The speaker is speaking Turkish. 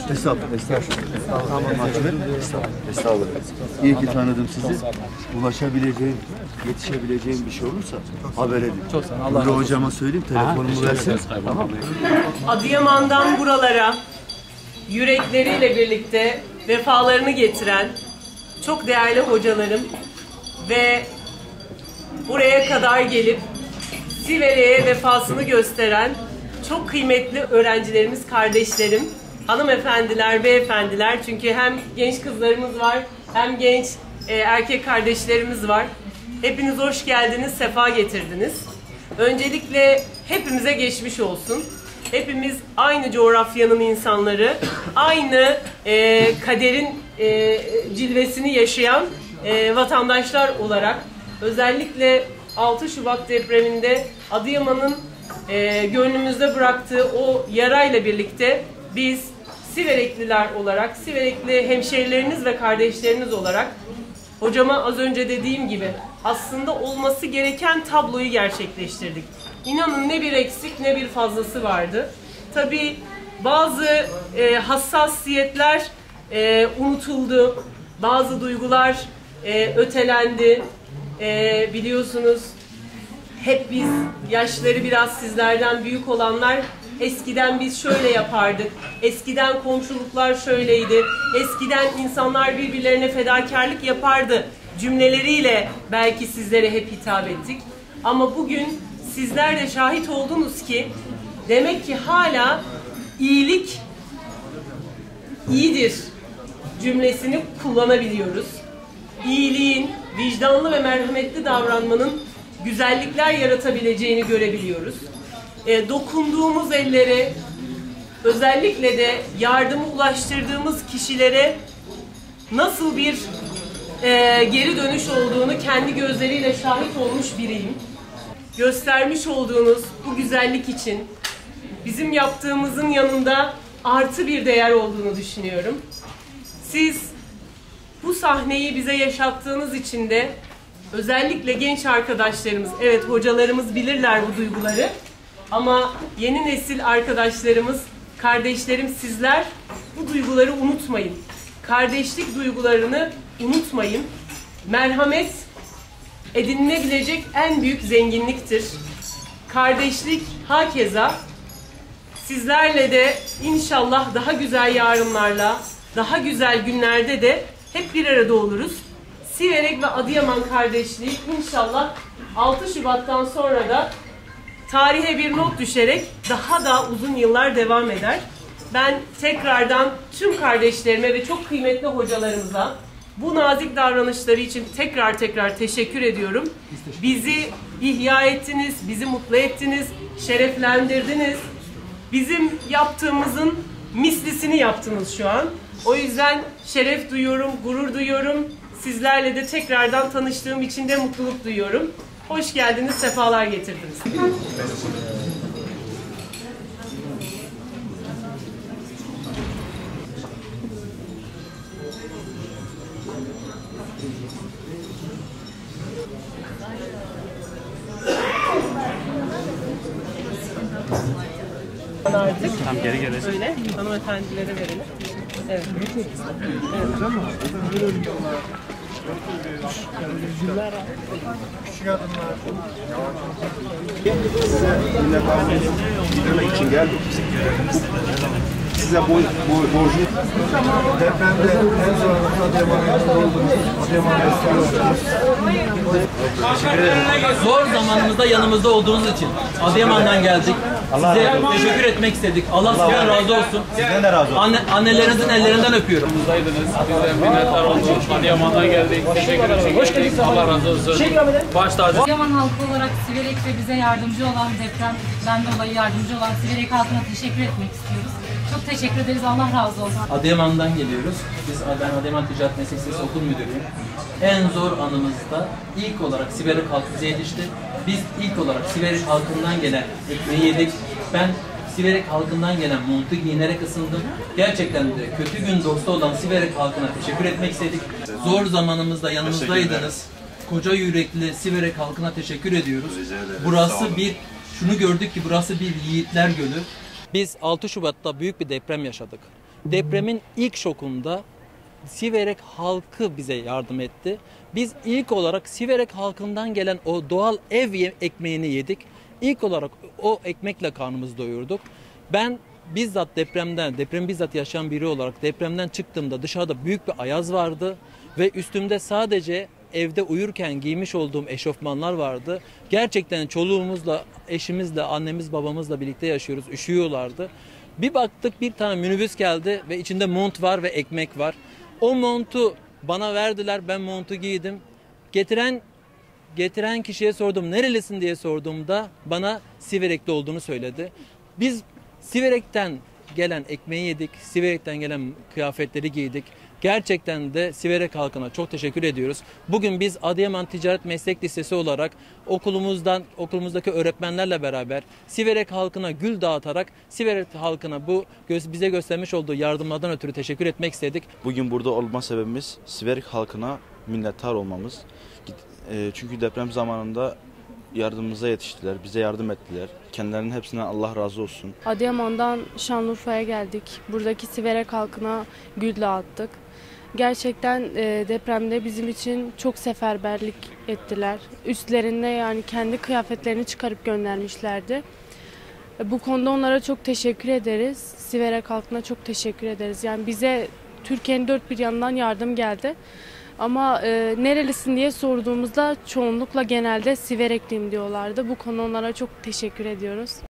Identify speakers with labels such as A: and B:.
A: Estağfurullah. İyi ki tanıdım sizi. Ulaşabileceğim, yetişebileceğim bir şey olursa haber edin.
B: Çok sağ olun.
A: Nuri hocama söyleyeyim, telefonumu versin. Tamam.
C: Adıyaman'dan buralara yürekleriyle birlikte vefalarını getiren çok değerli hocalarım ve buraya kadar gelip Siverek'e vefasını gösteren çok kıymetli öğrencilerimiz, kardeşlerim, hanımefendiler, beyefendiler, çünkü hem genç kızlarımız var hem genç erkek kardeşlerimiz var. Hepiniz hoş geldiniz, sefa getirdiniz. Öncelikle hepimize geçmiş olsun. Hepimiz aynı coğrafyanın insanları, aynı kaderin cilvesini yaşayan vatandaşlar olarak özellikle 6 Şubat depreminde Adıyaman'ın gönlümüzde bıraktığı o yarayla birlikte biz Siverekliler olarak, Siverekli hemşehrileriniz ve kardeşleriniz olarak hocama az önce dediğim gibi aslında olması gereken tabloyu gerçekleştirdik. İnanın ne bir eksik ne bir fazlası vardı. Tabii bazı hassasiyetler unutuldu, bazı duygular ötelendi. Biliyorsunuz hep biz yaşları biraz sizlerden büyük olanlar eskiden biz şöyle yapardık, eskiden komşuluklar şöyleydi, eskiden insanlar birbirlerine fedakarlık yapardı cümleleriyle belki sizlere hep hitap ettik. Ama bugün sizler de şahit oldunuz ki demek ki hala iyilik iyidir cümlesini kullanabiliyoruz. İyiliğin, vicdanlı ve merhametli davranmanın güzellikler yaratabileceğini görebiliyoruz. Dokunduğumuz ellere, özellikle de yardımı ulaştırdığımız kişilere nasıl bir geri dönüş olduğunu kendi gözleriyle şahit olmuş biriyim. Göstermiş olduğunuz bu güzellik için bizim yaptığımızın yanında artı bir değer olduğunu düşünüyorum. Siz bu sahneyi bize yaşattığınız için de özellikle genç arkadaşlarımız, evet hocalarımız bilirler bu duyguları ama yeni nesil arkadaşlarımız, kardeşlerim sizler bu duyguları unutmayın. Kardeşlik duygularını unutmayın. Merhamet edinilebilecek en büyük zenginliktir. Kardeşlik hakeza. Sizlerle de inşallah daha güzel yarınlarla, daha güzel günlerde de hep bir arada oluruz. Siverek ve Adıyaman kardeşliği inşallah 6 Şubat'tan sonra da tarihe bir not düşerek daha da uzun yıllar devam eder. Ben tekrardan tüm kardeşlerime ve çok kıymetli hocalarımıza bu nazik davranışları için tekrar teşekkür ediyorum. Bizi ihya ettiniz, bizi mutlu ettiniz, şereflendirdiniz. Bizim yaptığımızın mislisini yaptınız şu an. O yüzden şeref duyuyorum, gurur duyuyorum. Sizlerle de tekrardan tanıştığım için de mutluluk duyuyorum. Hoş geldiniz, sefalar getirdiniz. Artık tam geri gelecek. Öyle hanımefendilere verelim. Evet.
A: Küçük adımlar. Size için geldik. Size borcu. Depremde en zor Adıyaman'da oldunuz.
B: Zor zamanımızda yanımızda olduğunuz için Adıyaman'dan geldik. Size teşekkür etmek istedik. Allah sizden razı olsun.
A: Sizden de razı olsun.
B: Annelerinizin ellerinden öpüyorum.
D: Bizdeydiniz. Bize minnettar olduk. Adıyaman'dan geldik. Teşekkür ederim. Hoş geldiniz. Allah razı olsun. Baş tacı.
E: Adıyaman halkı olarak Siverek ve bize yardımcı olan depremden dolayı yardımcı olan Siverek halkına teşekkür etmek istiyoruz. Çok teşekkür ederiz. Allah razı olsun.
B: Adıyaman'dan geliyoruz. Ben Adıyaman Ticaret Meslek Lisesi Okul Müdürüyüm. En zor anımızda ilk olarak Siverek halkı bize yetişti. Biz ilk olarak Siverek halkından gelen ekmeği yedik. Ben Siverek halkından gelen montu giyinerek ısındım. Gerçekten de kötü gün dostu olan Siverek halkına teşekkür etmek istedik. Zor zamanımızda yanımızdaydınız. Koca yürekli Siverek halkına teşekkür ediyoruz. Burası şunu gördük ki burası bir yiğitler gölü. Biz 6 Şubat'ta büyük bir deprem yaşadık. depremin ilk şokunda Siverek halkı bize yardım etti. Biz ilk olarak Siverek halkından gelen o doğal ev ekmeğini yedik. İlk olarak o ekmekle karnımızı doyurduk. Ben bizzat depremi bizzat yaşayan biri olarak depremden çıktığımda dışarıda büyük bir ayaz vardı ve üstümde sadece evde uyurken giymiş olduğum eşofmanlar vardı. Gerçekten çoluğumuzla, eşimizle, annemiz, babamızla birlikte yaşıyoruz. Üşüyorlardı. Bir baktık bir tane minibüs geldi ve içinde mont var ve ekmek var. O montu bana verdiler. Ben montu giydim. Getiren kişiye sordum. Nerelisin diye sorduğumda bana Siverekli olduğunu söyledi. Biz Siverek'ten gelen ekmeği yedik. Siverek'ten gelen kıyafetleri giydik. Gerçekten de Siverek halkına çok teşekkür ediyoruz. Bugün biz Adıyaman Ticaret Meslek Lisesi olarak okulumuzdaki öğretmenlerle beraber Siverek halkına gül dağıtarak Siverek halkına bu bize göstermiş olduğu yardımlardan ötürü teşekkür etmek istedik.
F: Bugün burada olma sebebimiz Siverek halkına minnettar olmamız. Çünkü deprem zamanında yardımımıza yetiştiler, bize yardım ettiler. Kendilerinin hepsinden Allah razı olsun.
G: Adıyaman'dan Şanlıurfa'ya geldik. Buradaki Siverek halkına gül dağıttık. Gerçekten depremde bizim için çok seferberlik ettiler. Üstlerinde yani kendi kıyafetlerini çıkarıp göndermişlerdi. Bu konuda onlara çok teşekkür ederiz. Siverek halkına çok teşekkür ederiz. Yani bize Türkiye'nin dört bir yanından yardım geldi. Ama nerelisin diye sorduğumuzda çoğunlukla genelde Siverekliyim diyorlardı. Bu konuda onlara çok teşekkür ediyoruz.